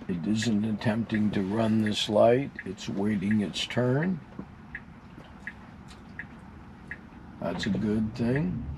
It isn't attempting to run this light, it's waiting its turn. That's a good thing.